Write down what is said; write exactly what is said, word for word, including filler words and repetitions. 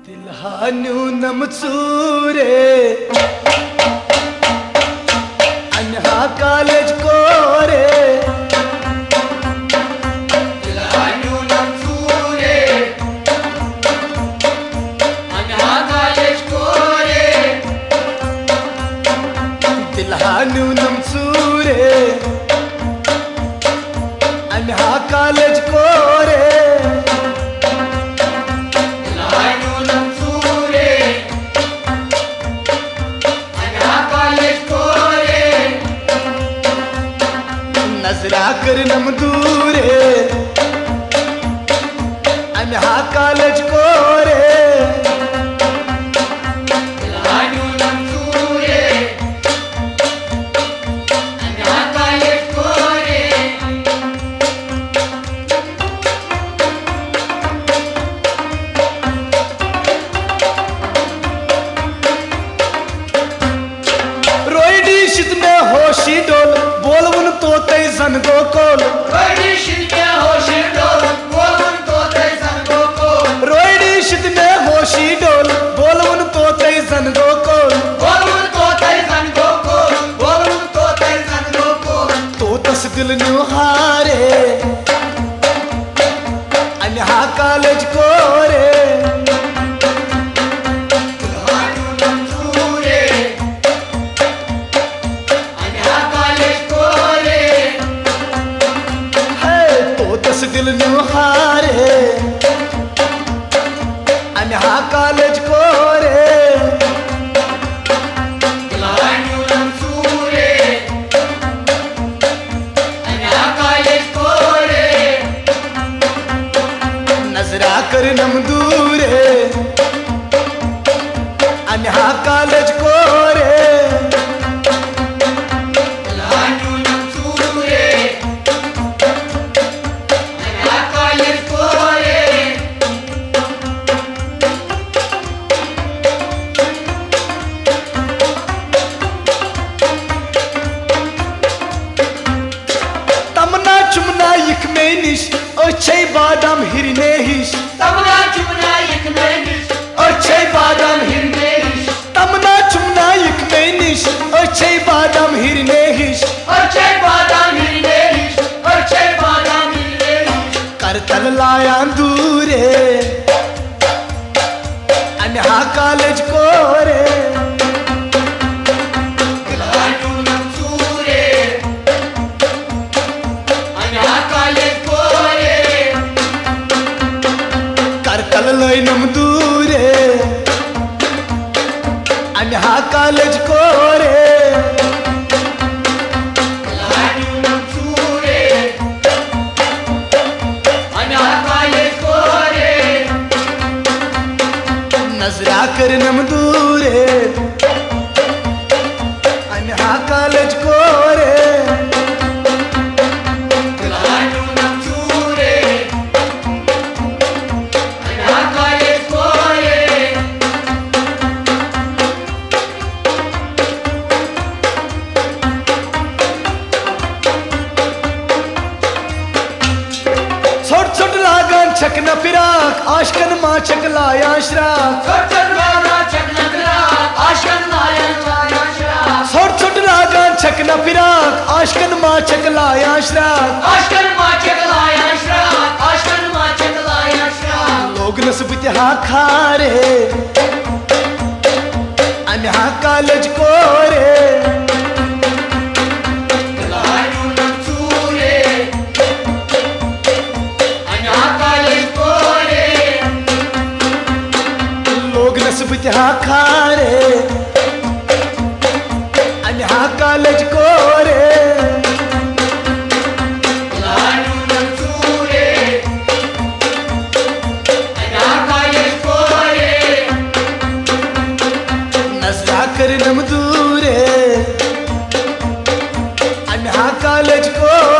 दिलहान्यू नमचूरे अन्हा कॉलेज कोरे दिलहान्यू नमचूरे अन्हा कॉलेज कोरे दिलहान्यू नमचूरे अन्हा कॉलेज कोरे नजरा कर नम दूरे अन्हा कॉलेज कोरे दिलहान्यू नमचूरे अन्हा कॉलेज कोरे रोईडी शित में होशी डोल बोलवन तो तै जन गोकोल रोईडी शित में होशी डोल बोलवन तो तै जन गोकोल रोईडी शित में होशी डोल बोलवन तो तै जन गोकोल बोलवन तो तै जन गोकोल बोलवन तो तै जन गोकोल तो तस दिल न्यू हारे अन्हा कॉलेज कोरे दिलहान्यू नमचूरे अन्हा कॉलेज कोरे है तो तस दिल न्यू हारे अन्हा कॉलेज कोरे दिलहान्यू नमचूरे अन्हा कॉलेज कोरे नजरा कर नम दूरे अन्हा कॉलेज कोरे दिलहान्यू नमचूरे अन्हा कॉलेज कोरे तमना चुमना यिक में निश अच्छे बादाम हिरने हिश तमना चुमना यिक में निश अच्छे बादाम हिरने हिरने तमना चुमना यिक में निश अच्छे बादाम हिरने हिश अच्छे बादाम हिरने हिश अच्छे बादाम हिरने हिश करतल लाया दूरे अन्हा कॉलेज कोरे दिलहान्यू नमचूरे अन्हा कॉलेज कोरे करतल लैनम दूरे अन्हा कॉलेज कोरे दिलहान्यू नमचूरे अन्हा कॉलेज कोरे नजरा कर नम दूरे अन्हा कॉलेज कोरे दिलहान्यू नमचूरे अन्हा कॉलेज कोरे छोट छोट लागन छकना फिराक आशकन माँ चकलाया श्राक छोट छोट वाला चकना फिरा आशकन माया माया शराब छोट छोट लागन छकना फिराक आशकन माँ चकलाया श्राक आशकन माँ चकलाया शराब आशकन माँ चकलाया शराब लोग नस्बत हा खारे अन्हा कॉलेज कोरे दिलहान्यू नमचूरे अन्हा कॉलेज कोरे लोग नस्बत हा खारे अन्हा कॉलेज कोरे दिलहान्यू नमचूरे अन्हा कॉलेज कोरे नजरा कर नम दूरे अन्हा कॉलेज कोरे